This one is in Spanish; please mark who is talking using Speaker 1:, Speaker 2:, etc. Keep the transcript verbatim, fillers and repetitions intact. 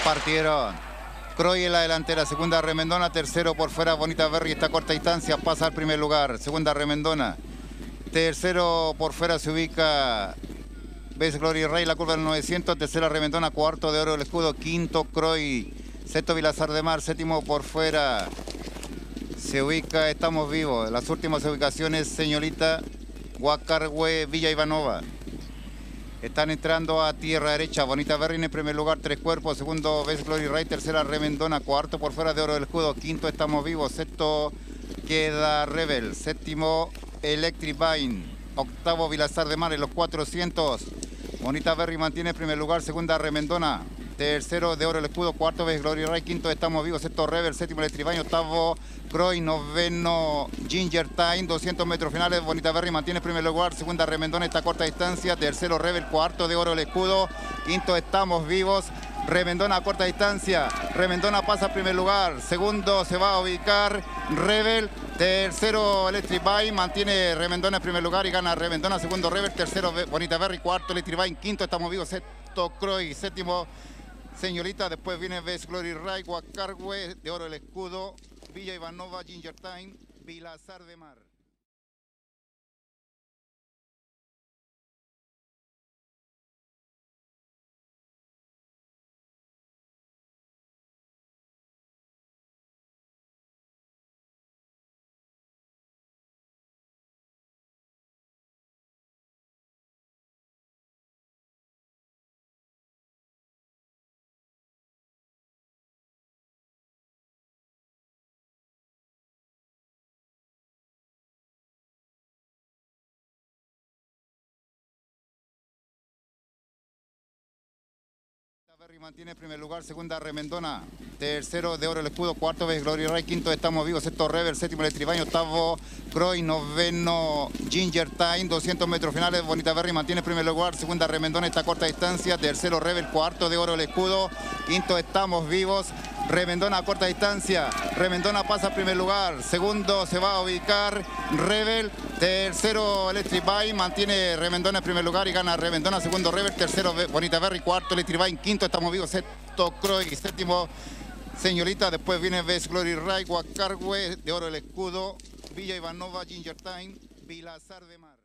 Speaker 1: Partieron. Croy en la delantera, segunda Remendona, tercero por fuera Bonita Berry, está a corta distancia, pasa al primer lugar, segunda Remendona. Tercero por fuera se ubica Best Glory Rey, la curva del novecientos, tercera Remendona, cuarto de Oro del Escudo, quinto Croy, sexto Vilazar de Mar, séptimo por fuera se ubica Estamos Vivos. Las últimas ubicaciones, Señorita, Guacargüe, Villa Ivanova. Están entrando a tierra derecha. Bonita Berry en el primer lugar, tres cuerpos. Segundo, Best Glory Ray. Tercera, Remendona. Cuarto por fuera de Oro del Escudo. Quinto, Estamos Vivos. Sexto, queda Rebel. Séptimo, Electric Vine. Octavo, Vilazar de Mar en los cuatrocientos. Bonita Berry mantiene el primer lugar. Segunda, Remendona. Tercero, de Oro del Escudo. Cuarto, Best Glory Ray. Quinto, Estamos Vivos. Sexto, Rebel. Séptimo, Electric Vine. Octavo, Croy. Noveno, Ginger Time. doscientos metros finales. Bonita Berry mantiene el primer lugar. Segunda, Remendona, está a corta distancia. Tercero, Rebel. Cuarto, de Oro del Escudo. Quinto, Estamos Vivos. Remendona a corta distancia. Remendona pasa al primer lugar. Segundo se va a ubicar Rebel. Tercero, Electric Vine. Mantiene Remendona en primer lugar y gana Remendona. Segundo, Rebel. Tercero, Bonita Berry. Cuarto, Electric Vine. Quinto, Estamos Vivos. Sexto, Croy. Séptimo, Señorita. Después viene Best Glory Ray, Guacargüe, de Oro el Escudo, Villa Ivanova, Ginger Time, Vilazar de Mar. Berry mantiene el primer lugar, segunda Remendona, tercero de Oro el Escudo, cuarto Best Glory Ray, quinto Estamos Vivos, sexto Rebel, séptimo Electric Vine, octavo Croy, noveno Ginger Time, doscientos metros finales. Bonita Berry mantiene el primer lugar, segunda Remendona, está a corta distancia, tercero Rebel, cuarto de Oro el Escudo, quinto Estamos Vivos. Remendona a corta distancia. Remendona pasa al primer lugar. Segundo se va a ubicar Rebel. Tercero Electric Vine. Mantiene Remendona en primer lugar y gana Remendona. Segundo Rebel. Tercero Bonita Berry. Cuarto Electric Vine. Quinto Estamos Vivos. Sexto Croy. Séptimo Señorita. Después viene Best Glory Ray, Guacargüe, de Oro el Escudo, Villa Ivanova, Ginger Time, Vilazar de Mar.